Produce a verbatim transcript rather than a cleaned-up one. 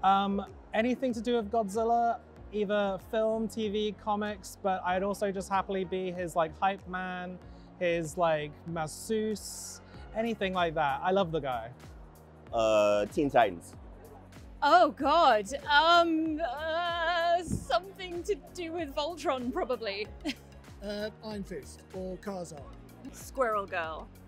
Um, anything to do with Godzilla, either film, T V, comics, but I'd also just happily be his like hype man, his like masseuse, anything like that. I love the guy. Uh, Teen Titans. Oh God, um, uh, something to do with Voltron probably. uh, Iron Fist or Karzar. Squirrel Girl.